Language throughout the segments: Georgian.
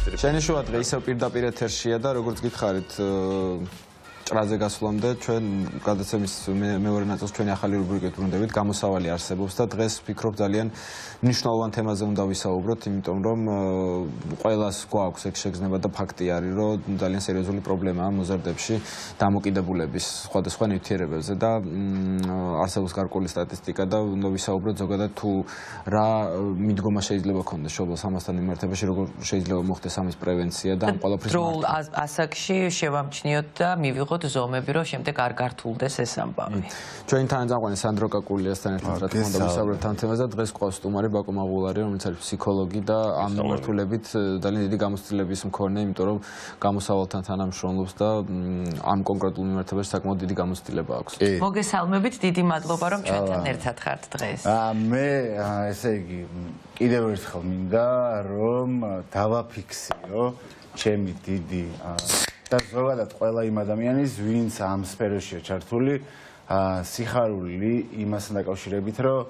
ministri. შენი შუა დღე ისევ პირდაპირ ეთერშია და როგორც გითხარით ჭრაზე გასვლამდე ჩვენ გადაცემის მეორე ნაწილს ჩვენი ახალი რუბრიკით ვრუნდებით გამოსავალი არსებობს და დღეს ვფიქრობ ძალიან მნიშვნელოვან თემაზე უნდა ვისაუბროთ, იმიტომ რომ ყველას გვაქვს ეგ შეგრძნება და ფაქტი არის, რომ ძალიან სერიოზული პრობლემაა მოზარდებში დამოკიდებულების სხვადასხვა ნივთიერებებზე და არსებობს გარკვეული სტატისტიკა და უნდა ვისაუბროთ ზოგადად თუ რა მიდგომა შეიძლება ქონდეს შობილს ამასთან მიმართებაში, როგორ შეიძლება მოხდეს ამის პრევენცია და ამ ყველაფრის მართვა. ასაკში შევამჩნიოთ და მივიღოთ ზომები, რომ შემდეგ არ გართულდეს ეს ამბავი. ჩვენი თანაძამყვანი სანდრო კაკულიასთან ერთად რა თქმა უნდა ვისაუბრებთ ამ თემაზე და დღეს ყავს სტუმარი ბაკო მაღულარი, რომელიც არის ფსიქოლოგი და ამ მიმართულებით ძალიან დიდი გამოცდილების მქონე, იმიტომ რომ გამოსავალთან თანამშრომლობს და ამ კონკრეტულ მიმართებაში საკმაოდ დიდი გამოცდილება აქვს. მოგესალმებით, დიდი მადლობა რომ ჩვენთან ერთად ხართ დღეს. მე ესე იგი კიდევ ერთხელ მინდა რომ დავაფიქსირო ჩემი დიდი და ზოგადად ყველა იმ ადამიანის, ვინც ამ სფეროშია ჩართული, სიხარული იმასთან დაკავშირებით, რომ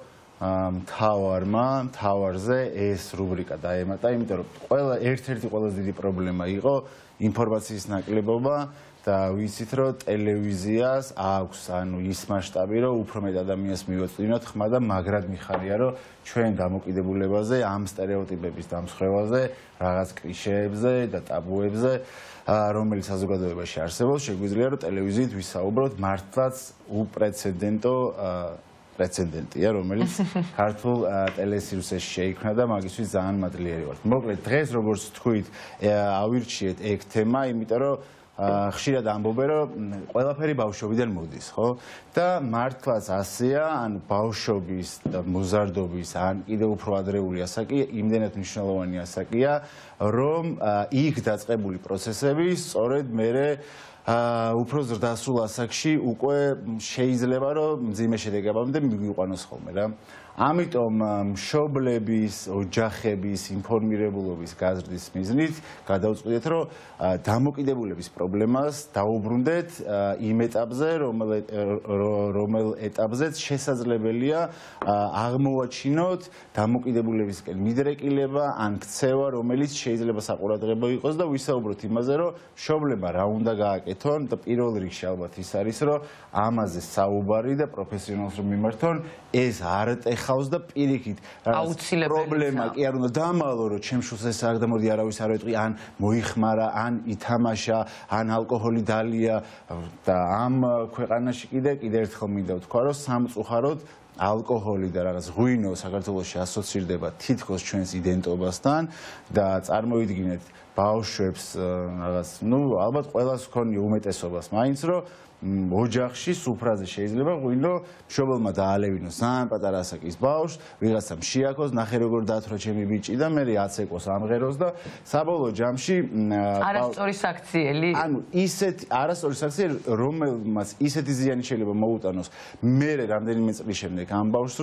მთავარზე ეს რუბრიკა დაემატა, იმიტომ რომ ერთ-ერთი ყველაზე დიდი პრობლემა იყო ინფორმაციის ნაკლებობა და ვიცით, რომ ტელევიზიას აქვს ის მასშტაბი, რომ უფრო მეტ ადამიანს მივეწვინოთ ხმა და მაგრად მიხარია, რომ ჩვენ დამოკიდებულებაზე, ამ სტერეოტიპების დამსხვრევაზე, რაღაც კლიშეებზე და ტაბუებზე რომელიც საზოგადოებაში არსებობს, შეგვიძლია რომ ტელევიზიით ვისაუბროთ მართლაც უპრეცედენტო პრეცედენტია, რომელიც ქართულ ტელესირუსებში შეიქმნა და მაგისთვის ძალიან მადლიერი ვართ. მოკლედ დღეს როგორც თქვით, ავირჩიეთ ეგ თემა, იმიტომ რომ ხშირად ამბობენ, რომ ყველაფერი ბავშვობიდან მოდის, ხო? და მართლაც ასეა, ან ბავშვობის და მოზარდობის, ან კიდევ უფრო ადრეული ასაკი, იმდენად მნიშვნელოვანი ასაკია, რომ იქ დაწყებული პროცესები სწორედ მერე უფრო ზრდასრულ ასაკში უკვე შეიძლება რომ მძიმე შედეგებამდე მიგვიყვანოს ხოლმე რა. ამიტომ მშობლების, ოჯახების ინფორმირებულობის გაზრდის მიზნით გადავწყვიტეთ, რომ დამოკიდებულების პრობლემას დაუბრუნდეთ იმ ეტაპზე, რომელ ეტაპზეც შესაძლებელია აღმოვაჩინოთ დამოკიდებულებისკენ მიდრეკილება ან ქცევა, რომელიც შეიძლება საყურადღებო იყოს და ვისაუბროთ იმაზე, რომ მშობლებმა რა უნდა გააკეთონ და პირველ რიგში ალბათ ის არის, რომ ამაზე საუბარი და პროფესიონალს რომ მიმართონ, ეს არ ეხავს და პირიქით პრობლემა კი არ უნდა დამალო, რომ ჩემ შულს ეს არ და მოდი არავის არ ეტყვი, ან მოიხმარა, ან ითამაშა, ან ალკოჰოლი დალია და ამ ქვეყანაში კიდე ერთხელ მინდა ვთქვა, რომ სამწუხაროდ ალკოჰოლი და რაღაც ღვინო საქართველოში ასოცირდება თითქოს ჩვენს იდენტობასთან და წარმოიდგინეთ ბავშვებს რაღაც, ალბათ ყველას ქონია უმეტესობას მაინც, რომ ოჯახში სუფრაზე შეიძლება ღვინო მშობელმა დაალევინოს ძალიან პატარა ასაკის ბავშვს, ვიღაცამ შეაქოს, ნახე როგორ დათვრა ჩემი ბიჭი და მე აცეკოს ამღეროს და საბოლოო ჯამში არასწორი საქციელი. ანუ ისეთი არასწორი საქციელი, რომელმაც ისეთი ზიანი შეიძლება მოუტანოს მე რამდენიმე წლის შემდეგ ამ ბავშვს,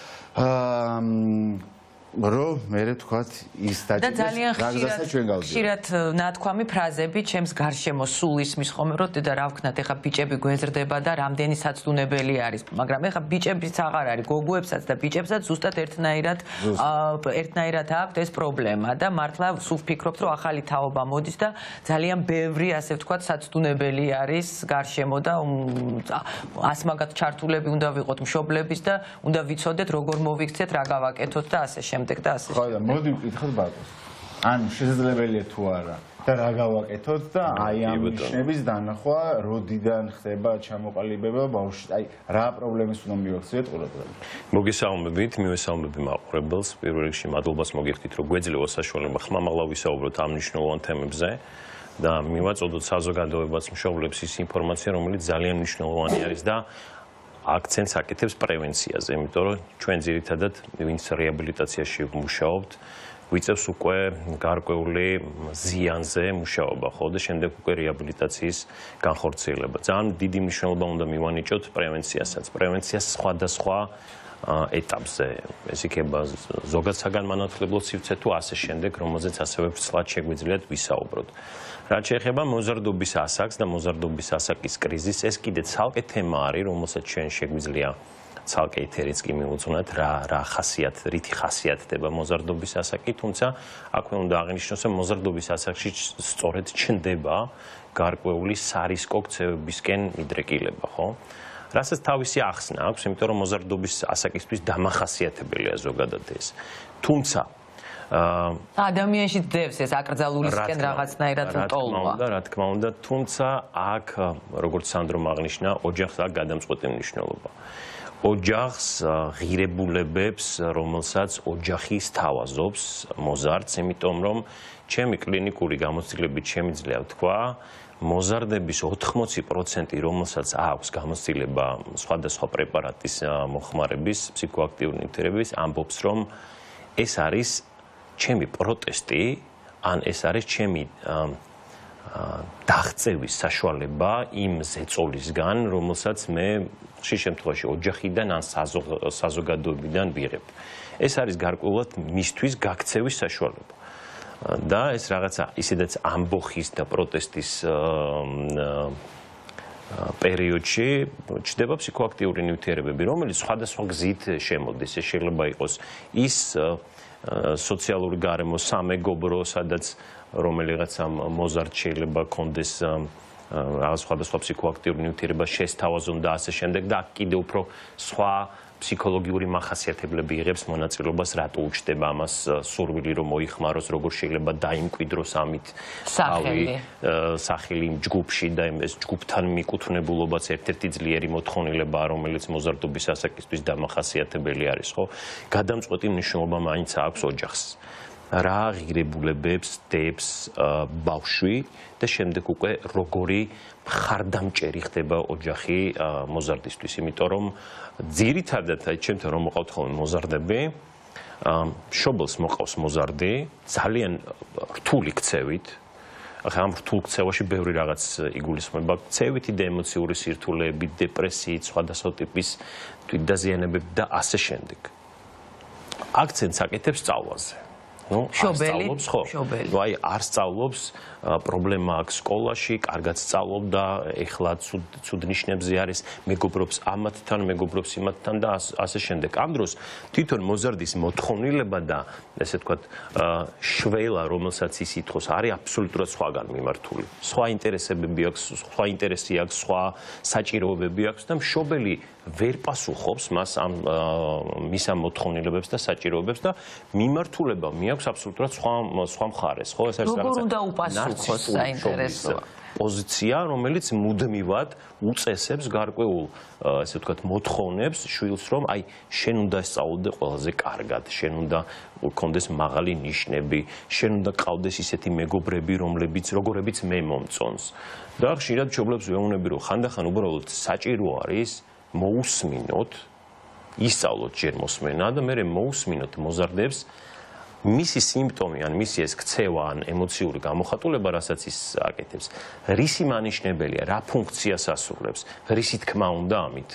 რომ მე ვთქვათ ის დაჭირდეს რაგზასა ჩვენ გავდივართ. ხშირად ნათქვამი ფრაზები ჩემს გარშემო სულ ისმის ხოლმე, რომ და რა ვქნათ, ეხა ბიჭები გვეზრდება და რამდენი საცდუნებელი არის, მაგრამ ეხა ბიჭებიც აღარ არის, გოგოებსაც და ბიჭებსაც ზუსტად ერთნაირად აქვს ეს პრობლემა და მართლა სულ ვფიქრობთ, რომ ახალი თაობა მოდის და ძალიან ბევრი, ასე ვთქვათ, საცდუნებელი არის გარშემო და ასმაგად ჩართულები უნდა ვიყოთ მშობლების და უნდა ვიცოდეთ როგორ მოვიქცეთ, რა გავაკეთოთ და ასე შემდეგ. ხო და მოდი ვკითხოთ ბაკოს. ან შესაძლებელია თუ არა და რა გავაკეთოთ და აი ამ ნიშნების დანახვა როდიდან ხდება ჩამოყალიბება ბავშვში, აი რა პრობლემის უნდა მივაქციოთ ყურადღება. მოგესალმებით, მივესალმები მაყურებელს. პირველ რიგში მადლობას მოგიხდით, რომ გვეძლევა საშუალება ხმამაღლა ვისაუბროთ ამ მნიშვნელოვან თემებზე და მივაწოდოთ საზოგადოებას, მშობლებს ის ინფორმაცია, რომელიც ძალიან მნიშვნელოვანი არის და აქცენტს აკეთებს პრევენციაზე, იმიტომ რომ ჩვენ ძირითადად ვინც რეაბილიტაციაში ვმუშაობთ, გვიწევს უკვე გარკვეული ზიანზე მუშაობა, ხო და შემდეგ უკვე რეაბილიტაციის განხორციელება. ძალიან დიდი მნიშვნელობა უნდა მივანიჭოთ პრევენციასაც. პრევენციას სხვადასხვა ეტაპზე, ეს იქნება ზოგად საგანმანათლებლო სივრცე თუ ასე შემდეგ, რომელზეც ასევე ვრცლად შეგვიძლიათ ვისაუბროთ. რაც შეეხება მოზარდობის ასაკს და მოზარდობის ასაკის კრიზისს, ეს კიდე ცალკე თემა არის, რომელსაც ჩვენ შეგვიძლია ცალკე ეთერიც კი მიუძღვნათ რითი ხასიათდება მოზარდობის ასაკი, თუმცა აქვე უნდა აღინიშნოს, რომ მოზარდობის ასაკში სწორედ ჩნდება გარკვეული სარისკო ქცევებისკენ მიდრეკილება, ხო? რასაც თავისი ახსნა აქვს, იმიტომ რომ მოზარდობის ასაკისთვის დამახასიათებელია ზოგადად ეს. თუმცა ადამიანში დევს ეს აკრძალულისკენ რაღაცნაირად ტოლვა. რა თქმა უნდა, თუმცა აქ, როგორც სანდრომ აღნიშნა, ოჯახს აქვს გადამწყვეტი მნიშვნელობა. ოჯახს ღირებულებებს, რომელსაც ოჯახი სთავაზობს მოზარდს, იმიტომ რომ ჩემი კლინიკური გამოცდილებით შემიძლია ვთქვა, მოზარდების 80%, რომელსაც აქვს გამოცდილება სხვადასხვა პრეპარატის მოხმარების, ფსიქოაქტიური ნივთიერების, ამბობს, რომ ეს არის ჩემი პროტესტი, ან ეს არის ჩემი დაღწევის საშუალება იმ ზეწოლისგან, რომელსაც მე ხშირ შემთხვევაში ოჯახიდან ან საზოგადოებიდან ვიღებ. ეს არის გარკვეულად მისთვის გაქცევის საშუალება. და ეს რაღაცა ისედაც ამბოხის და პროტესტის პერიოდში ჩნდება ფსიქოაქტიური ნივთიერებები, რომელიც სხვადასხვა გზით შემოდის. ეს შეიძლება იყოს ის სოციალური გარემო, სამეგობრო, სადაც რომელიღაცა მოზარდ შეიძლება კონდეს რაღაც სხვადასხვა ფსიქოაქტიური ნივთიერება შესთავაზონ და ასე შემდეგ და კიდევ უფრო სხვა ფსიქოლოგიური მახასიათებლები იღებს მონაწილეობას, რატო უჩნდება ამას სურვილი რომ მოიხმაროს, როგორ შეიძლება დაიმკვიდროს ამით სახელი იმ ჯგუფში და ეს ჯგუფთან მიკუთვნებულობაც ერთ-ერთი ძლიერი მოთხოვნილებაა, რომელიც მოზარდობის ასაკისთვის დამახასიათებელი არის, ხო? გადამწყვეტი მნიშვნელობა მაინც აქვს ოჯახს. რა ღირებულებებს დებს ბავშვი და შემდეგ უკვე როგორი მხარდამჭერი ხდება ოჯახი მოზარდისთვის, იმიტომ რომ ძირითადად ჩემთან რომ მოყავთ ხოლმე მოზარდები, მშობელს მოყავს მოზარდი ძალიან რთული ქცევით. ახლა ამ რთულ ქცევაში ბევრი რაღაც იგულისხმება, ქცევითი და ემოციური სირთულეები, დეპრესიით, სხვადასხვა ტიპის თვითდაზიანებები და ასე შემდეგ. აქცენტს აკეთებს სწავლაზე. შობელი. აი არ სწავლობს, პრობლემა აქვს სკოლაში, კარგად სწავლობდა, ეხლა ცუდ ნიშნებზე არის, მეგობრობს ამათთან, მეგობრობს იმათთან და ასე შემდეგ. ამ დროს თვითონ მოზარდის მოთხოვნილება და ესე ვთქვათ, შველა, რომელსაც ის ითხოვს, არის აბსოლუტურად სხვაგან მიმართული. სხვა ინტერესებები აქვს, სხვა ინტერესი აქვს, სხვა საჭიროებები აქვს და მშობელი ვერ პასუხობს მას ამ მის ამ მოთხოვნილებებს და საჭიროებებს და მიმართულება მიაქვს აბსოლუტურად სხვა მხარეს, ხო? ეს არის როგორ უნდა უპასუხოს საინტერესოა პოზიცია, რომელიც მუდმივად უწესებს გარკვეულ, ესე ვთქვათ, მოთხოვნებს შვილს, რომ აი შენ უნდა სწავლდე ყველაზე კარგად, შენ უნდა გქონდეს მაღალი ნიშნები, შენ უნდა ყავდეს ისეთი მეგობრები, როგორებიც მე მომწონს. და ხშირად მშობლებს ვეუბნები, რომ ხანდახან უბრალოდ საჭირო არის მოусმინოთ, ისწავლოთ ჯერ მოსმენა და მერე მოусმინოთ მოზარდებს მისი სიმპტომი ან მისი ეს ქცევა ან ემოციური გამოხატულება, რასაც ის აკეთებს, რისი მანიშნებელია, რა ფუნქციას ასრულებს, რისი თქმა უნდა ამით.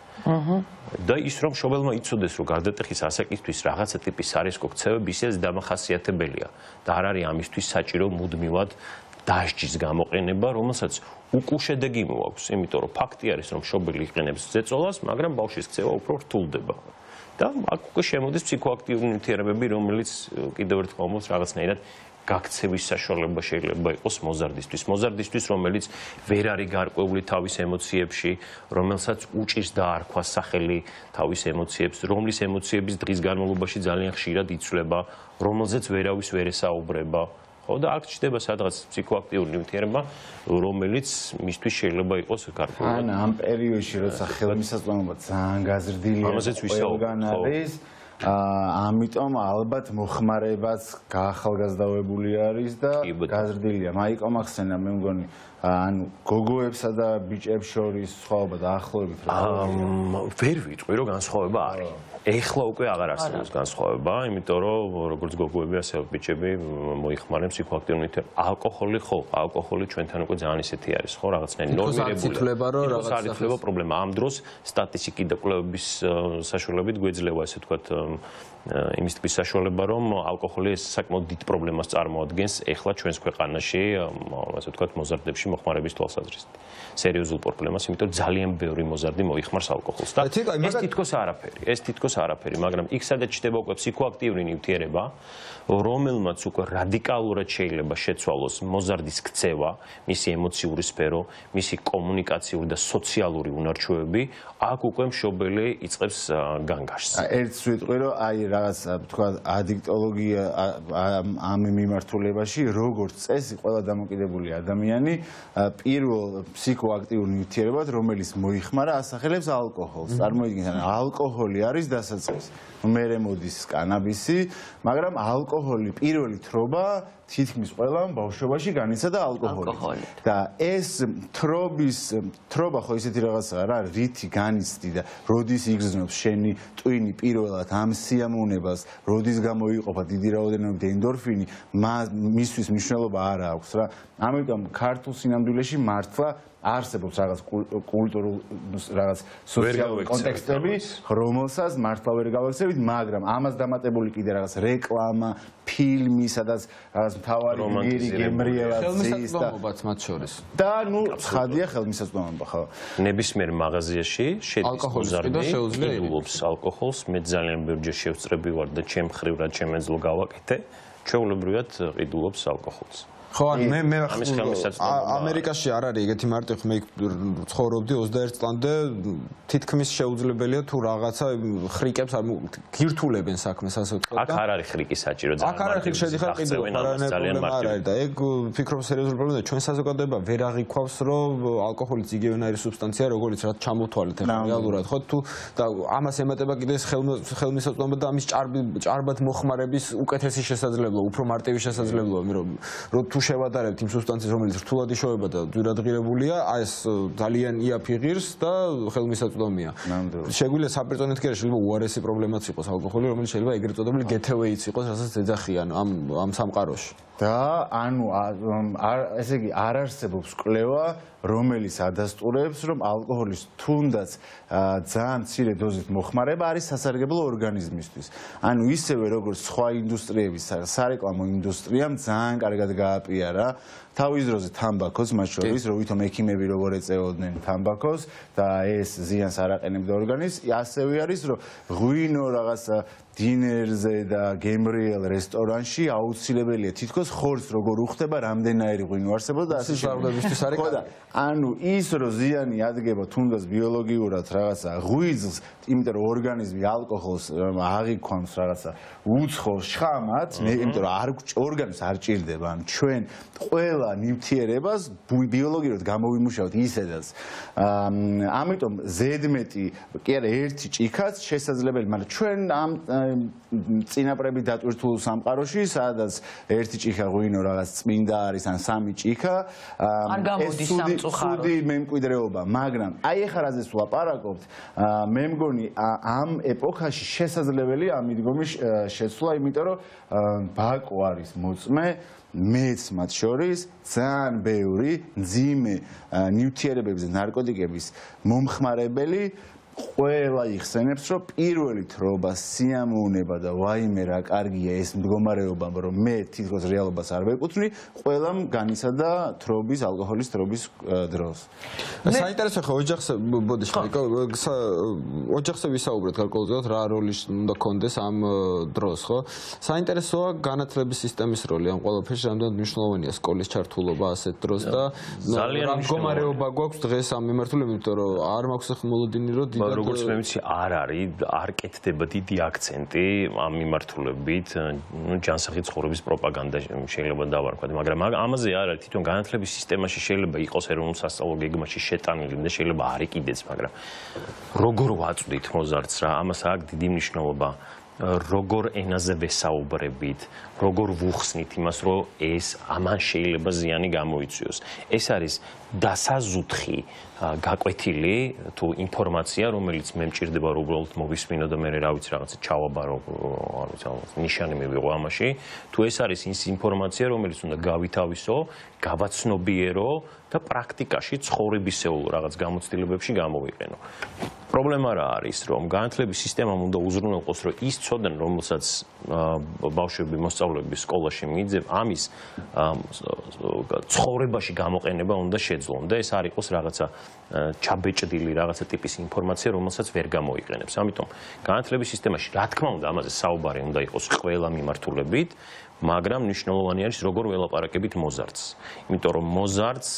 და ის რომ მშობელმა იცოდეს, რომ გარდატეხის ასაკისთვის რაღაცა ტიპის სარისკო ქცევები ისედაც დამახასიათებელია და არ არის ამისთვის საჭირო მუდმივად დასჯის გამოყენება, რომელსაც უკულ შედეგი მოაქვს, იმიტომ რომ ფაქტი არის, რომ მშობელი იყენებს ზეწოლას, მაგრამ ბავშვის ქცევა უფრო რთულდება. და აქ უკვე შემოდის ფსიქოაქტიური ნივთიერებები, რომელიც კიდევ ერთხელ მომს რაღაცნაირად გაქცევის საშუალება შეიძლება იყოს მოზარდისთვის. მოზარდისთვის, რომელიც ვერ არის გარკვეული თავის ემოციებში, რომელსაც უჭირს დაარქვას სახელი თავის ემოციებს, რომლის ემოციების დღის განმავლობაში ძალიან ხშირად იცვლება, რომელზეც ვერავის ვერ ესაუბრება. ხო და აქ ჩნდება სადღაც ფსიქოაქტიური ნივთიერება, რომელიც მისთვის შეიძლება იყოს გარკვეული. ამ პერიოდში, როცა ხელმისაწვდომობა ძალიან გაზრდილია, ყველგან არის, ამიტომ ალბათ მოხმარებაც გაახალგაზრდავებული არის და გაზრდილია. მაიკო მახსენა, მე მგონი, ანუ გოგოებსა და ბიჭებს შორის სხვაობა დაახლოებით რა. ვერ ვიტყვი, რომ განსხვავება არის. ეხლა უკვე აღარ არსებობს განსხვავება, იმიტომ რომ როგორც გოგოები, ასე ბიჭები მოიხმარენ ფსიქოაქტიურ ნივთიერებებს. ალკოჰოლი ხო, ალკოჰოლი ჩვენთან უკვე ძალიან ისეთი არის, ხო, რაღაცნაირი ნორმირებული. არ ითვლება პრობლემა. ამ დროს სტატისტიკით და კვლევების საშუალებით გვეძლევა, ასე ვთქვათ, იმის თქვის საშუალება, რომ ალკოჰოლი საკმაოდ დიდ პრობლემას წარმოადგენს ეხლა ჩვენს ქვეყანაში, ასე ვთქვათ, მოზარდებში მოხმარების თვალსაზრისით. სერიოზულ პრობლემას, იმიტომ რომ ძალიან ბევრი მოზარდი მოიხმარს ალკოჰოლს. და ეს თითქოს არაფერი, მაგრამ იქ სადაც ჩდება უკვე ფსიქოაქტიური ნივთიერება, რომელმაც უკვე რადიკალურად შეიძლება შეცვალოს მოზარდის ქცევა, მისი ემოციური სფერო, მისი კომუნიკაციური და სოციალური უნარჩვევები, აქ უკვე მშობელი იწყებს განგაშს. ერთ ვიტყვი, რომ აი რაღაც თქვა ადიქტოლოგია ამ მიმართულებაში, როგორც წესი, ყველა დამოკიდებული ადამიანი პირველ ფსიქოაქტიურ ნივთიერებად, რომელიც მოიხმარა, ასახელებს ალკოჰოლს. წარმოიდგინეთ, ალკოჰოლი არის დასაწყისი. მერე მოდის კანაბისი, მაგრამ ალკოჰოლი პირველი თრობა თითქმის ყველა ბავშვობაში განიცადა ალკოჰოლით. და ეს თრობა ხო ისეთი რაღაცაა რა, რითი განიცდი და როდის იგრძნობს შენი ტვინი პირველად ამ სიამოვნებას, როდის გამოიყოფა დიდი რაოდენობით ენდორფინი, მისთვის მნიშვნელობა არ აქვს რა. ამიტომ ქართულ სინამდვილეში მართლა არსებობს რაღაც კულტურულ რაღაც სოციალური კონტექსტები, რომელსაც მართლა ვერ გავაქცევით, მაგრამ ამას დამატებული კიდე რაღაც რეკლამა, ფილმი, სადაც რაღაც მთავარი გმირი გემრიელაციის მათ შორის. და ნუ ცხადია ხელმისაწვდომობა, ხო? ნებისმიერ მაღაზიაში შედის მოზარდი, ყიდულობს ალკოჰოლს, მე ძალიან ბევრჯერ შევწრები ვარ და ჩემ მხრივ რაც შემეძლო გავაკეთე, ჩვეულებრივად ყიდულობს ალკოჰოლს. ხო, მე ამერიკაში არ არის ეგეთი მარტივ, მე ცხოვრობდი 21 წლამდე, თითქმის შეუძლებელია თუ რაღაცა ხრიკებს არ გირთულებენ საქმეს, ასე ვთქვათ. აქ არ არის ხრიკის საჭირო, ძალიან. აქ არ არის შედიხარ ყიდულობ, ძალიან მარტივი. და ეგ ფიქრობ სერიოზული პრობლემაა, ჩვენ საზოგადოება ვერ აღიქვავს, რომ ალკოჰოლიც იგივენაირი სუბსტანცია, როგორც რაც ჩამოთვალეთ ახლა რეალურად, ხო? თუ და ამას ემატება კიდე ხელმისაწვდომობა და ამის ჭარბად მოხმარების უკეთესი შესაძლებლობა, უფრო მარტივი შესაძლებლობა, რომ თუ შევადარებთ იმ სუბსტანციას, რომელიც რთულად იშოვება და ძვირადღირებულია, ეს ძალიან იაფი ღირს და ხელმისაწვდომია. შეგვიძლია საპირწონეთ კი არა, შეიძლება უარესი პრობლემაც იყოს ალკოჰოლი, რომელიც შეიძლება ეგრეთ წოდებული გეთევეიც იყოს, რასაც ეძახიან ამ სამყაროში. და ანუ ესე იგი არ არსებობს კვლევა, რომელიც ადასტურებს, რომ ალკოჰოლის თუნდაც ძალიან მცირე დოზით მოხმარება არის სასარგებლო ორგანიზმისთვის. ანუ ისევე როგორც სხვა ინდუსტრიების, სარეკლამო ინდუსტრიამ ძალიან კარგად გააპიარა თავის დროზე თამბაქოს, მათ შორის, რომ ვითომ ექიმები როგორ ეწეოდნენ თამბაქოს და ეს ზიანს არ აყენებდა ორგანიზმს, ასევე არის, რომ ღვინო რაღაცა დინერზე და გემრიელ რესტორანში აუცილებელია თითქოს ხორცს როგორ უხდება, რამდენაირი ღვინო არსებობს და ასე შემდეგ. ანუ ის რომ ზიანი ადგება თუნდაც ბიოლოგიურად რაღაცა ღვიძლს, იმიტომ რომ ორგანიზმი ალკოჰოლს აღიქვამს რაღაცა უცხო შხამად, იმიტომ რომ ორგანიზმს არ ჭირდება, ან ჩვენ ყველა ნივთიერებას ბიოლოგიურად გამოვიმუშავოთ ისედაც. ამიტომ ზედმეტი, კი არა, ერთი ჭიქაც შესაძლებელი, მაგრამ ჩვენ ამ წინაპრები დატვირთულ სამყაროში, სადაც ერთი ჭიქა ღვინო რაღაც წმინდა არის, ან სამი ჭიქა, ეს ცუდი მემკვიდრეობა, მაგრამ აი ეხლა რაზეც ვლაპარაკობთ, მე მგონი ამ ეპოქაში შესაძლებელია ამ მიდგომის შეცვლა, იმიტომ რომ ბაკო არის მოწმე, მეც მათ შორის ძალიან ბევრი მძიმე ნივთიერებების და ნარკოტიკების მომხმარებელი ყველა იხსენებს, რომ პირველი თრობა, სიამოვნება და ვაიმე რა კარგია ეს მდგომარეობა, რომ მე თითქოს რეალობას არ ვეკუთვნი, ყველამ განიცადა თრობის, ალკოჰოლის თრობის დროს. საინტერესო ხო ოჯახზე, ბოდიში, ოჯახზე ვისაუბრეთ გარკვეულწილად რა როლი უნდა კონდეს ამ დროს, ხო? საინტერესოა განათლების სისტემის როლი ამ ყველაფერში, რამდენად მნიშვნელოვანია სკოლის ჩართულობა ასეთ დროს და რა მდგომარეობა გვაქვს დღეს ამ მიმართულებით, იმიტომ რომ არ მაქვს ხმოლოდინი, რომ როგორც მე ვიცი, არ კეთდება დიდი აქცენტი ამ მიმართულებით, ჯანსაღი ცხოვრების პროპაგანდა შეიძლება დავარქვათ, მაგრამ ამაზე არ არის თვითონ განათლების სისტემაში შეიძლება იყოს ეროვნულ სასწავლო გეგმაში შეტანილი და შეიძლება არ იყიდეს, მაგრამ როგორ ვაწვდით მოზარდს რა, ამას აქვს დიდი მნიშვნელობა. როგორ ენაზე ვესაუბრებით, როგორ ვუხსნით იმას, რომ ეს ამან შეიძლება ზიანი გამოიწვიოს. ეს არის დასაზუთხი გაკვეთილი თუ ინფორმაცია, რომელიც მე მჭირდება რომ უბრალოდ მოვისმინო და მე რა ვიცი რაღაცა ჩავაბარო, არ ვიცი, ნიშანი მივიღო ამაში, თუ ეს არის ის ინფორმაცია, რომელიც უნდა გავითავისო, გავაცნობიერო და პრაქტიკაში ცხოვრებისეულ რაღაც გამოცდილებებში გამოვიყენო. პრობლემა რა არის, რომ განათლების სისტემამ უნდა უზრუნველყოს, რომ ის ცოდნა, რომელსაც ბავშვები მოსწავლეები სკოლაში მიიძებ, ამის ცხოვრებაში გამოყენება უნდა შეძლონ და ეს არ იყოს რაღაცა ჩაბეჭდილი რაღაცა ტიპის ინფორმაცია, რომელსაც ვერ გამოიყენებს. ამიტომ განათლების სისტემაში, რა თქმა უნდა, ამაზე საუბარი უნდა იყოს ყველა მიმართულებით, მაგრამ მნიშვნელოვანი არის როგორ ველაპარაკებით მოზარდს. იმიტომ რომ მოზარდს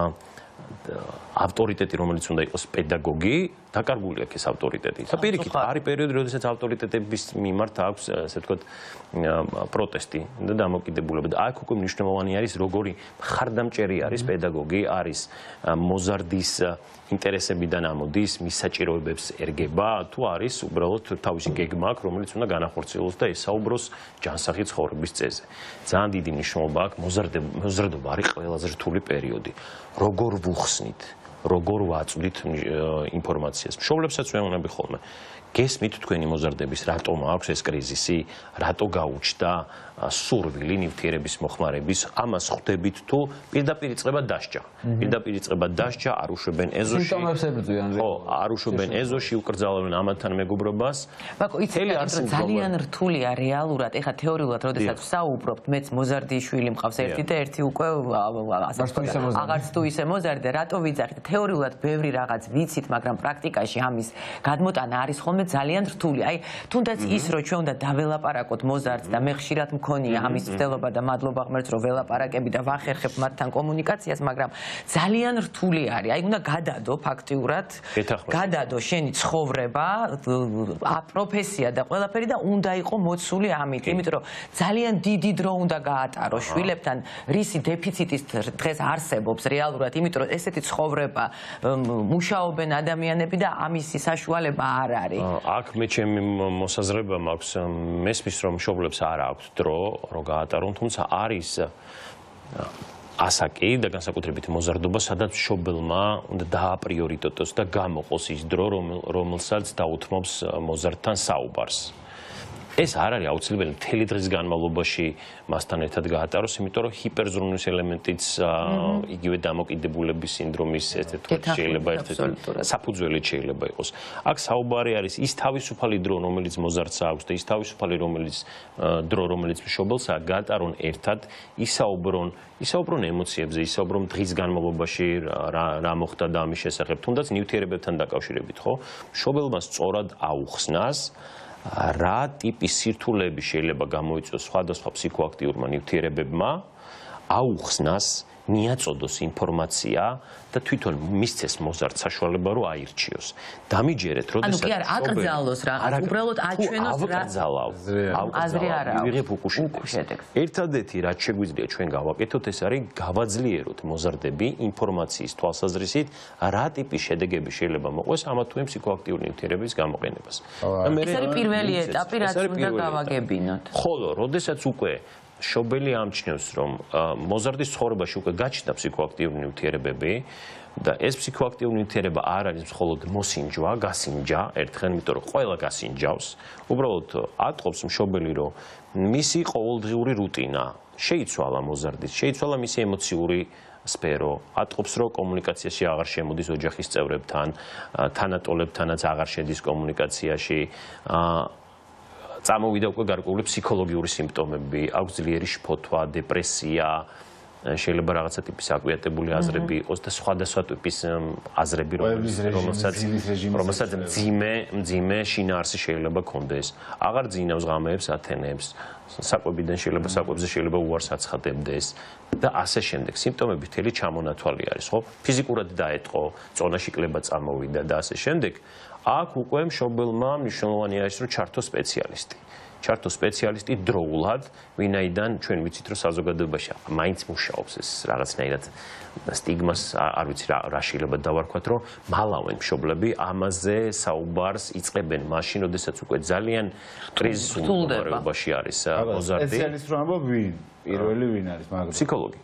ავტორიტეტი, რომელიც უნდა იყოს პედაგოგი, დაკარგული აქვს ეს ავტორიტეტი. და პირიქით, არის პერიოდი, როდესაც ავტორიტეტების მიმართ აქვს, ასე ვთქვათ, პროტესტი და დამოკიდებულება. და აქ უკვე მნიშვნელოვანი არის, როგორი მხარდამჭერი არის პედაგოგი, არის მოზარდის ინტერესებიდან ამოდის, მის საჭიროებებს ერგება, თუ არის უბრალოდ თავისი გეგმა აქვს, რომელიც უნდა განახორციელოს და ესაუბროს ჯანსაღი ცხოვრების წესზე. ძალიან დიდი მნიშვნელობა აქვს მოზარდობა არის ყველაზე რთული პერიოდი. როგორ ვუხსნით, როგორ ვაწვდით ინფორმაციას. მშობლებსაც ვეუბნები ხოლმე. გესმით თქვენი მოზარდების, რატომ აქვს ეს კრიზისი, რატო გაუჩნდა სურვილი ნივთიერების მოხმარების, ამას ხვდებით თუ პირდაპირ იწყება დასჯა. პირდაპირ იწყება დასჯა, არ უშვებენ ეზოში. სიმპტომებს ებრძვიან. ხო, არ უშვებენ ეზოში, უკრძალავენ ამათთან მეგობრობას. მაკო, იცი, ძალიან რთულია რეალურად, ეხლა თეორიულად, როდესაც ვსაუბრობთ, მეც მოზარდის შვილი მყავს ერთი და ერთი უკვე აღარც თუ ისე მოზარდი და რატო ვიძახით? თეორიულად ბევრი რაღაც ვიცით, მაგრამ პრაქტიკაში ამის გადმოტანა არის ხოლმე ძალიან რთული. აი, თუნდაც ის, რომ ჩვენ უნდა დაველაპარაკოთ მოზარდს და მე ხშირად მქონია ამის მცდელობა და მადლობა ღმერთს, რომ ველაპარაკები და ვახერხებ მათთან კომუნიკაციას, მაგრამ ძალიან რთული არის. აი, უნდა გადადო ფაქტიურად, გადადო შენი ცხოვრება, პროფესია და ყველაფერი და უნდა იყო მოცული ამით, იმიტომ რომ ძალიან დიდი დრო უნდა გაატარო შვილებთან, რისი დეფიციტის დღეს არსებობს რეალურად, იმიტომ რომ ესეთი ცხოვრება მუშაობენ ადამიანები და ამისი საშუალება არ არის. აქ მე ჩემი მოსაზრება მაქვს, მესმის რომ მშობლებს არ აქვთ დრო რომ გაატარონ, თუმცა არის ასაკი და განსაკუთრებით მოზარდობა, სადაც მშობელმა უნდა დააპრიორიტეტოს და გამოყოს ის დრო, რომელსაც დაუთმობს მოზარდთან საუბარს. ეს არ არის აუცილებელი მთელი დღის განმავლობაში მასთან ერთად გაატაროს, იმიტომ რომ ჰიპერზრუნვის ელემენტიც იგივე დამოკიდებულების სინდრომის შეიძლება ერთ-ერთი საფუძველი შეიძლება იყოს. აქ საუბარი არის ის თავისუფალი დრო, რომელიც მოზარდს აქვს და ის თავისუფალი დრო, რომელიც მშობელს გაატარონ ერთად, ისაუბრონ ემოციებზე, ისაუბრონ დღის განმავლობაში რა მოხდა და ამის შესახებ, თუნდაც ნივთიერებებთან დაკავშირებით, ხო? მშობელმა სწორად აუხსნას რა ტიპის სირთულეები შეიძლება გამოიწვიოს სხვადასხვა ფსიქოაქტიურმა ნივთიერებებმა, აუხსნას, მიაწოდოს ინფორმაცია და თვითონ მისცეს მოზარდ საშუალება რომ აირჩიოს. დამიჯერეთ, როდესაც კი არ აკრძალოს რაღაც, უბრალოდ აჩვენოს რა. აზრი არა. ვიღებ უკუშეთებს. ერთადერთი რაც შეგვიძლია ჩვენ გავაკეთოთ, ეს არის გავაძლიეროთ მოზარდები ინფორმაციის თვალსაზრისით, რა ტიპის შედეგები შეიძლება მოყვეს ამა თუ იმ ფსიქოაქტიური ნივთიერების გამოყენებას. ეს არის პირველი ეტაპი, რაც უნდა გავაგებინოთ. ხოლო, როდესაც უკვე მშობელი ამჩნევს, რომ მოზარდის ცხოვრებაში უკვე გაჩნდა ფსიქოაქტიური ნივთიერებები და ეს ფსიქოაქტიური ნივთიერება არ არის მხოლოდ მოსინჯვა, გასინჯა ერთხელ, იმიტომ რომ ყველა გასინჯავს, უბრალოდ ატყობს მშობელი, რომ მისი ყოველდღიური რუტინა შეიცვალა მოზარდით, შეიცვალა მისი ემოციური სფერო, ატყობს, რომ კომუნიკაციაში აღარ შემოდის ოჯახის წევრებთან, თანატოლებთანაც აღარ შედის კომუნიკაციაში, წამოვიდა უკვე გარკვეული ფსიქოლოგიური სიმპტომები, აქვს ძლიერი შფოთვა, დეპრესია, შეიძლება რაღაცა ტიპის აკვიატებული აზრები იყოს და სხვადასხვა ტიპის აზრები, რომელსაც მძიმე შინაარსი შეიძლება კონდეს. აღარ ძინავს ღამეებს, ათენებს, საკვებიდან საკვებზე შეიძლება უარს აცხადებდეს და ასე შემდეგ. სიმპტომები მთელი ჩამონათვალი არის, ხო? ფიზიკურად დაეტყო, წონაში კლება წამოვიდა და ასე შემდეგ. აქ უკვე მშობელმა მნიშვნელოვანი არის, რომ ჩართოს სპეციალისტი. ჩართო სპეციალისტი დროულად, ვინაიდან ჩვენ ვიცით, რომ საზოგადოებაში მაინც მუშაობს ეს რაღაცნაირად სტიგმას არ ვიცი რა შეიძლება დავარქვათ, რომ მალავენ მშობლები ამაზე საუბარს იწყებენ მაშინ, როდესაც უკვე ძალიან კრიზისულ მდგომარეობაში არის მოზარდი. სპეციალისტი რომ ამბობ ვინ? პირველი ვინ არის მაგრამ? ფსიქოლოგი.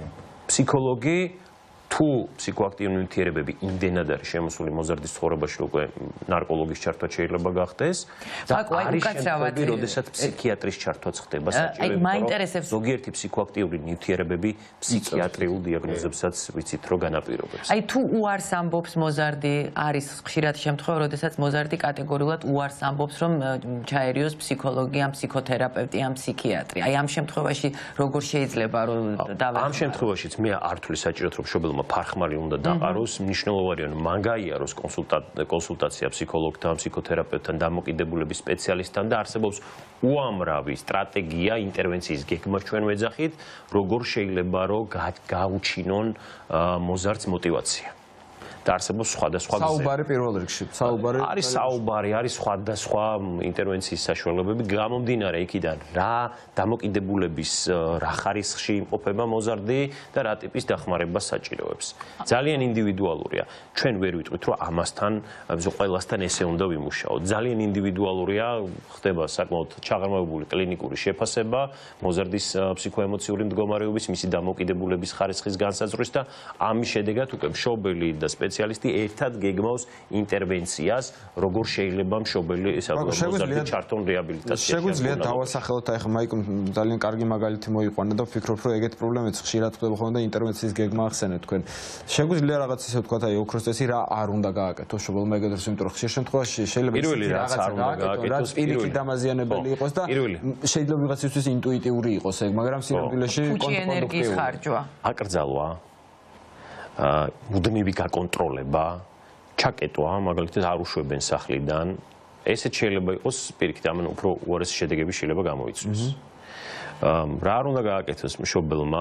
ფსიქოლოგი თუ ფსიქოაქტიური ნივთიერებები იმდენად არის შემოსული მოზარდის ცხოვრებაში, უკვე ნარკოლოგის ჩართვა შეიძლება გახდეს და არის შემთხვევები, როდესაც ფსიქიატრის ჩართვაც ხდება საჭიროა. ზოგიერთი ფსიქოაქტიური ნივთიერებები ფსიქიატრიულ დიაგნოზებსაც ვიცით, რომ განაპირობებს. აი თუ უარს ამბობს მოზარდი, არის ხშირად შემთხვევა, როდესაც მოზარდი კატეგორიულად უარს ამბობს, რომ ჩაერიოს ფსიქოლოგი, ან ფსიქოთერაპევტი, ან ფსიქიატრი. აი ამ შემთხვევაში როგორ შეიძლება რომ ამ შემთხვევაშიც მე არ თვლი საჭიროდ რომ მშობელმა ფარხმალი უნდა დაყაროს, მნიშვნელოვანია რომ მან გაიაროს კონსულტაცია ფსიქოლოგთან, ფსიქოთერაპევტთან, დამოკიდებულების სპეციალისტთან და არსებობს უამრავი სტრატეგია ინტერვენციის გეგმა ჩვენ ვეძახით, როგორ შეიძლება რომ გაუჩინონ მოზარდს мотиваცია. და არსებობს სხვადასხვა გზები. საუბარი პირველ რიგში, საუბარი არის საუბარი, არის სხვადასხვა ინტერვენციის საშუალებები, გამომდინარე იქიდან რა დამოკიდებულების რა ხარისხში იმყოფება მოზარდი და რა ტიპის დახმარება საჭიროებს. ძალიან ინდივიდუალურია. ჩვენ ვერ ვიტყვით, რომ ამასთან ყველასთან ესე უნდა ვიმუშაოთ. ძალიან ინდივიდუალურია, ხდება საკმაოდ ჩაღრმავებული კლინიკური შეფასება მოზარდის ფსიქოემოციური მდგომარეობის, მისი დამოკიდებულების ხარისხის განსაზღვრის და ამის შედეგად უკვე მშობელი და სპეციალისტი ერთად გეგმავს ინტერვენციას, როგორ შეიძლება მშობელი მოზარდი ჩართონ რეაბილიტაციაში. შეგვიძლია დავასახელოთ, აი ხა მაიკომ ძალიან კარგი მაგალითი მოიყვანა და ვფიქრობ, რომ ეგეთ პრობლემებს ხშირად ხდება ხოლმე და ინტერვენციის გეგმა ახსენეთ თქვენ. შეგვიძლია რაღაც ისე ვთქვათ, აი ოქროს წესი რა არ უნდა გააკეთოს მშობელმა ეგეთს, იმიტომ რომ ხშირ შემთხვევაში შეიძლება პირველი რაც არ უნდა გააკეთოს, პირიქით დამაზიანებელი იყოს და შეიძლება ვიღაცისთვის ინტუიტიური იყოს ეგ, მაგრამ სინამდვილეში კონტროლენერგიის ხარჯვა. აკრძალვა მუდმივი გაკონტროლება, ჩაკეტვა, მაგალითად არ უშვებენ სახლიდან, ესეც შეიძლება იყოს პირიქით, ამან უფრო უარესი შედეგები შეიძლება გამოიწვიოს. რა არ უნდა გააკეთოს მშობელმა?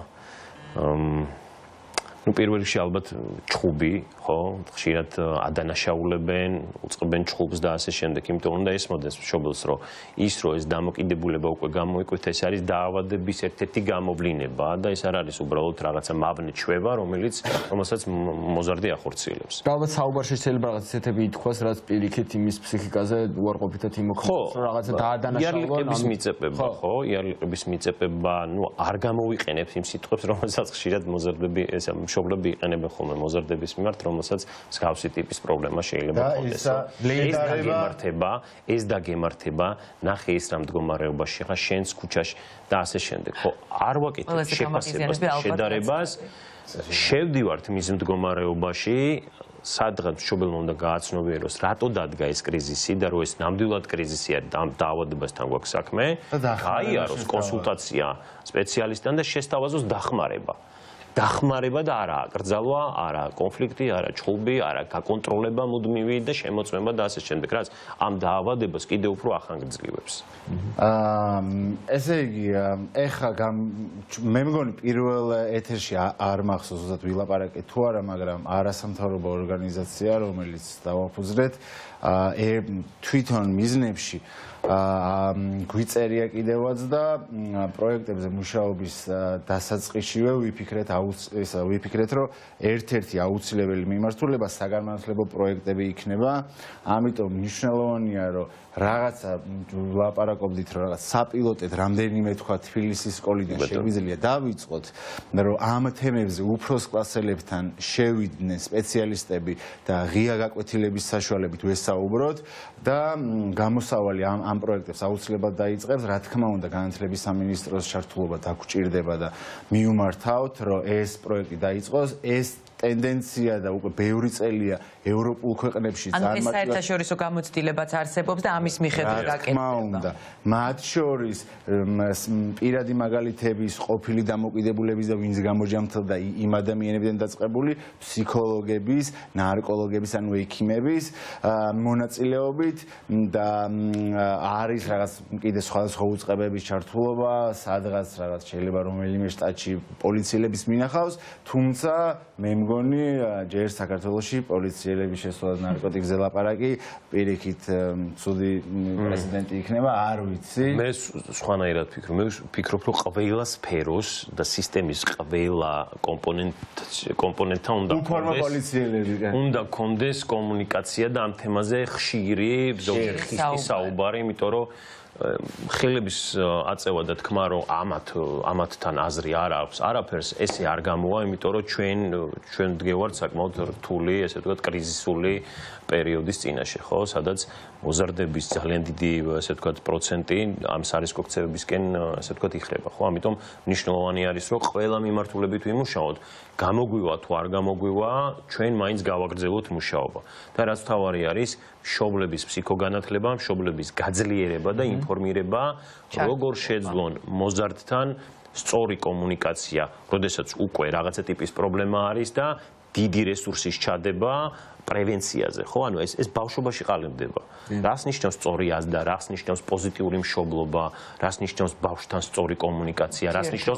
ну პირველ რიგში ალბათ ჩხუბი, ხო? ხშირად ადანაშაულებენ, უწყებენ ჩხუბს და ასე შემდეგ, იმიტომ უნდა ესმოდეს მშობელს, რომ ეს დამოკიდებულება უკვე გამოიკვეთ, ეს არის დაავადების ერთ-ერთი გამოვლინება და ეს არ არის უბრალოდ რაღაცა მავნე ჩვევა, რომელსაც მოზარდი ახორციელებს. ალბათ საუბარში შეიძლება რაღაც ისეთები ითქვას, რაც პირიქით იმის ფსიქიკაზე უარყოფითად იმოქმედებს, რომ რაღაცა დაადანაშაულონ. იარლიყების მიწებება, ხო? იარლიყების მიწებება, ну არ გამოვიყენებს იმ სიტყვებს, რომელსაც ხშირად მოზარდები ესა მშობლები იყენებენ ხოლმე მოზარდების მიმართ, რომელსაც მსგავსი ტიპის პრობლემა შეიძლება ჰქონდეს. ეს დაგემართება, ნახე ის რა მდგომარეობაში ხარ შენს ქუჩაში და ასე შემდეგ. ხო, არ ვაკეთებ შეფასებას და შედარებას. შევდივართ მის მდგომარეობაში, სადღაც მშობელმა უნდა გააცნობიეროს, რატო დადგა ეს კრიზისი და რომ ეს ნამდვილად კრიზისია და დაავადებასთან გვაქვს საქმე, გაიაროს კონსულტაცია სპეციალისტთან და შესთავაზოს დახმარება. დახმარება და არა აკრძალვა, არა კონფლიქტი, არა ჩხუბი, არა გაკონტროლება მუდმივი და შემოწმება და ასე შემდეგ, რაც ამ დაავადებას კიდევ უფრო ახანგრძლივებს. ესე იგი, ეხა მე მგონი პირველ ეთერში არ მახსოვს ზუსტად ვილაპარაკეთ თუ არა, მაგრამ არასამთავრობო ორგანიზაცია, რომელიც დავაფუძნეთ, თვითონ მიზნებში გვიწერია კიდევაც და პროექტებზე მუშაობის დასაწყისშივე ვიფიქრეთ, რომ ერთ-ერთი აუცილებელი მიმართულება საგანმანათლებლო პროექტები იქნება, ამიტომ მნიშვნელოვანია, რომ რაღაცა ვლაპარაკობდით, რომ რაღაც საპილოტეთ რამდენიმე თქვა თბილისის სკოლიდან შეგვიძლია დავიწყოთ, რომ ამ თემებზე უფროს კლასელებთან შევიდნენ სპეციალისტები და ღია გაკვეთილების საშუალებით ვესაუბროთ და გამოსავალი ამ პროექტებს აუცილებლად დაიწყებს, რა თქმა უნდა, განათლების სამინისტროს ჩართულობა დაგჭირდება და მიუმართავთ, რომ ეს პროექტი დაიწყოს, ეს ტენდენცია და უკვე ბევრი წელია ევროპულ ქვეყნებში ძალიან მარტივად. ანუ ეს საერთაშორისო გამოცდილებაც არსებობს და ამის მიხედვით გაკეთდება. მათ შორის პირადი მაგალითების, ყოფილი დამოკიდებულების და ვინც გამოჯამთლდა იმ ადამიანებიდან დაწყებული ფსიქოლოგების, ნარკოლოგების, ანუ ექიმების მონაწილეობით და არის რაღაც კიდე სხვადასხვა უწყებების ჩართულობა, სადღაც რაღაც შეიძლება რომელიმე შტატში პოლიციელების მინახავს, თუმცა მე მგონი ჯერ საქართველოში პოლიციელების შესვლად ნარკოტიკზე ლაპარაკი პირიქით ცუდი პრეზიდენტი იქნება არ ვიცი მე სხვანაირად ვფიქრობ მე ვფიქრობ რომ ყველა სფეროს და სისტემის ყველა კომპონენტთან უნდა კონდეს კომუნიკაცია და ამ თემაზე ხშირი ზოგჯერ ხისტი საუბარი იმიტომ რომ ხელების აწევა და თქმა რომ ამათთან აზრი არ აქვს არაფერს ესე არ გამოვა იმიტომ რომ ჩვენ დგევართ საკმაოდ რთული ესე ვთქვათ კრიზისული პერიოდის წინაშე ხო სადაც მოზარდების ძალიან დიდი ესე ვთქვათ პროცენტი ამ სარისკო ქცევებისკენ ესე ვთქვათ იხრება ხო ამიტომ მნიშვნელოვანი არის რომ ყველა მიმართულებით ვიმუშაოთ გამოგვივა თუ არ გამოგვივა ჩვენ მაინც გავაგრძელოთ მუშაობა და რაც თავარი არის მშობლების ფსიქოგანათლება მშობლების გაძლიერება და ინფორმირება როგორ შეძლონ მოზარდთან სწორი კომუნიკაცია როდესაც უკვე რაღაცა ტიპის პრობლემა არის და დიდი რესურსის ჩადება პრევენციაზე ხო ანუ ეს ბავშვობაში ყალიბდება რას ნიშნავს სწორი აზრდა რას ნიშნავს პოზიტიური მშობლობა რას ნიშნავს ბავშვთან სწორი კომუნიკაცია რას ნიშნავს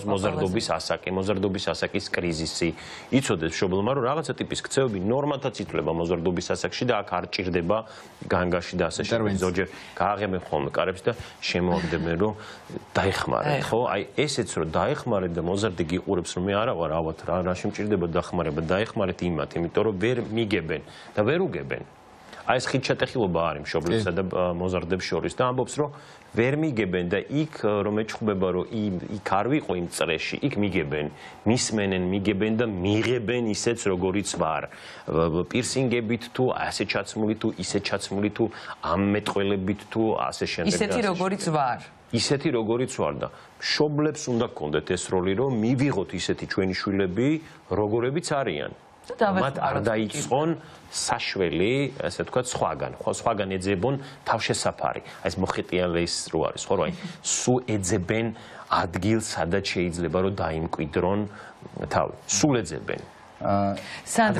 მოზარდობის ასაკის კრიზისი იცოდეს მშობლმა რომ რაღაცა ტიპის ქცევები ნორმათაც ითვლება მოზარდობის ასაკში და აქ არ ჭირდება განგაში და ასე შემდეგ ზოგჯერ გააღებენ ხოლმე კარებს და შემოაგდებენ რომ დაეხმარეთ ხო აი ესეც რომ დაეხმარეთ და მოზარდი გიყურებს რომ მე არა ვარ ალბათ რაში მჭირდება დახმარება დაეხმარეთ იმათ იმიტომ რომ ვერ მიგებენ და ვერ უგებენ. აი ეს ხიდჩატეხილობა არის მშობლებსა და მოზარდებს შორის და ამბობს რომ ვერ მიგებენ და იქ რომ ეჭხუბება რომ იქ არ ვიყო იმ წრეში, იქ მიგებენ, მისმენენ, მიგებენ და მიიღებენ ისეც როგორიც ვარ. პირსინგებით თუ ასე ჩაცმული თუ ისე ჩაცმული თუ ამ მეტყველებით თუ ასე შემდეგ. ისეთი როგორიც ვარ. ისეთი როგორიც ვარ და მშობლებს უნდა გქონდეთ ეს როლი რომ მივიღოთ ისეთი ჩვენი შვილები როგორებიც არიან. მათ არ დაიწყონ საშველი, ასე ვთქვათ, სხვაგან ეძებონ თავშესაფარი. აი ეს მოხეტიალეს რო არის, ხო, აი, სულ ეძებენ ადგილს, სადაც შეიძლება რომ დაიმკვიდრონ თავი. სულ ეძებენ. სანდრო,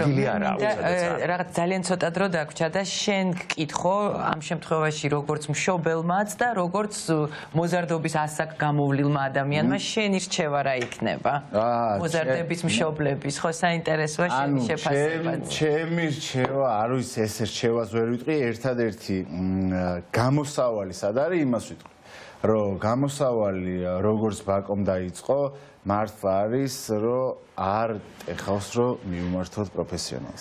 რაღაც ძალიან ცოტა დრო დაგვრჩა და შენ გკითხო ამ შემთხვევაში როგორც მშობელმაც და როგორც მოზარდობის ასაკ გამოვლილმა ადამიანმა შენი რჩევა რა იქნება? მოზარდების მშობლების, ხო, საინტერესოა შენი შეფასება. ჩემი რჩევა, არ ვიცი, ეს რჩევას ვერ ვიტყვი, ერთადერთი გამოსავალი სად არის, იმას ვიტყვი. რომ გამოსავალი როგორც ბაკომ დაიწყო, მართლა არის, რომ არ ეხავს რომ მივმართოთ პროფესიონალს.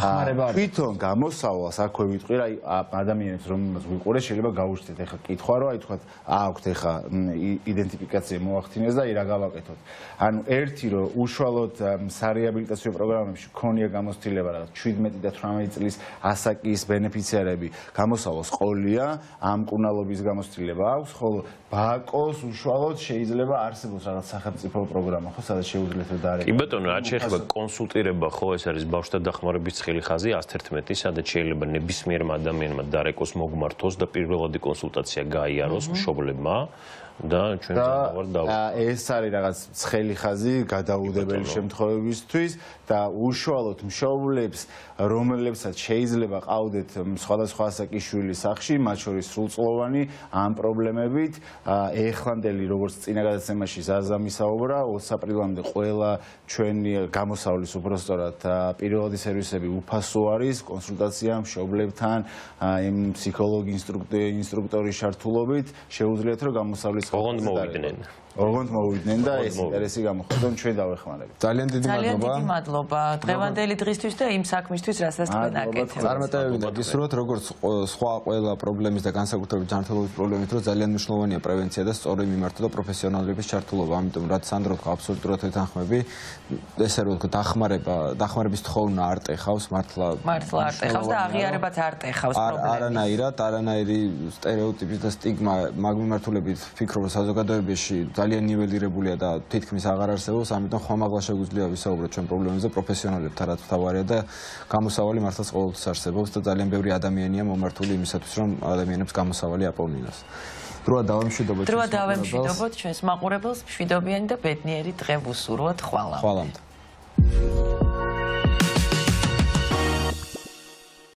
თვითონ გამოსავალს აქვე ვიტყვი, რა ადამიანებს რომელსაც ვიყურე შეიძლება გაუჩნდეთ ეხლა კითხვა რომ აი თქვა აქვთ ეხლა იდენტიფიკაცია მოახდინეს და რა გავაკეთოთ. ანუ ერთი რომ უშუალოდ სარეაბილიტაციო პროგრამებში ქონია გამოცდილება რა 17 და 18 წლის ასაკის ბენეფიციარები გამოსავალს ყოლია, ამ მკურნალობის გამოცდილება აქვს, ხოლო ბაკოს უშუალოდ შეიძლება არსებობს რაღაც სახელმწიფო პროგრამა, ხო, სადაც შეუძლიათ რომ დაარეკო. ბატონო, რაც შეეხება კონსულტირება, ხო, ეს არის ბავშვთა დახმარების ცხელი ხაზი 111, სადაც შეიძლება ნებისმიერმა ადამიანმა დაარეკოს, მოგმართოს და პირველადი კონსულტაცია გაიაროს მშობლებმა. და ჩვენ ვარ და ეს არის რაღაც ცხელი ხაზი გადაუდებელი შემთხვევებისთვის და უშუალოდ მშობლებს რომლებსაც შეიძლება ყავდეთ სხვადასხვა ასაკის შვილი სახლში მათ შორის სრულწლოვანი ამ პრობლემებით ეხლანდელი როგორც წინა გადაცემაში ზაზა მისაუბრა 20 აპრილამდე ყველა ჩვენი გამოსავლის უბრალოდ პირველადი სერვისები უფასო არის კონსულტაცია მშობლებთან იმ ფსიქოლოგი ინსტრუქტორის ჩართულობით შეუძლიათ რომ გამოსავლის ოღონდ მოვიდნენ. ოღონდ მოვიდნენ და ეს ინტერესი გამოხდონ ჩვენ დავეხმარებით. ძალიან დიდი მადლობა. დღევანდელი დღისთვის და იმ საქმისთვის, რასაც თქვენ აკეთებთ. წარმატებები და გისურვოთ როგორც სხვა ყველა პრობლემის და განსაკუთრებით ჯანმრთელობის პრობლემის დროს ძალიან მნიშვნელოვანია პრევენცია და სწორი მიმართვა და პროფესიონალების ჩართულობა. ამიტომ რაც სანდრო თქვა აბსოლუტურად ვეთანხმები. ესე რომ თქვა დახმარების თხოვნა არ ტეხავს მართლა არ ტეხავს და აღიარებაც არ ტეხავს პრობლემებს. არანაირი სტერეოტიპის და სტიგმა მაგ მიმართულებით ვფიქრობ რომ საზოგადოებაში ძალიან ნიველირებულია და თითქმის აღარ არსებობს, ამიტომ ხომაღლა შეგვიძლია ვისაუბროთ ჩვენ პრობლემებზე პროფესიონალებთან, რაც თავარია და გამოსავალი მართლაც ყოველთვის არსებობს და ძალიან ბევრი ადამიანია მომართული იმისათვის, რომ ადამიანებს გამოსავალი აპოვნინოს. დროა დავემშვიდობოთ ჩვენს მაყურებელს, ჩვენს მაყურებელს, მშვიდობიანი და ბედნიერი დღე ვუსურვოთ. ხვალამდე.